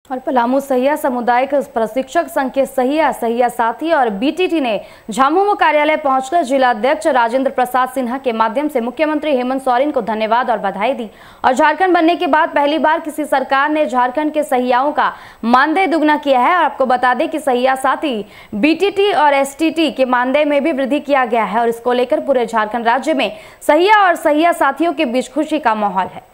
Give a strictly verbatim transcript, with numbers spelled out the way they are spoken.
और पलामू सहिया सामुदायिक प्रशिक्षक संघ के सहिया सहिया साथी और बीटीटी ने झामुमो कार्यालय पहुंचकर जिलाध्यक्ष राजेंद्र प्रसाद सिन्हा के माध्यम से मुख्यमंत्री हेमंत सोरेन को धन्यवाद और बधाई दी। और झारखंड बनने के बाद पहली बार किसी सरकार ने झारखंड के सहियाओं का मानदेय दुगना किया है। और आपको बता दें कि सहिया साथी बीटीटी और एसटीटी के मानदेय में भी वृद्धि किया गया है और इसको लेकर पूरे झारखंड राज्य में सहिया और सहिया साथियों के बीच खुशी का माहौल है।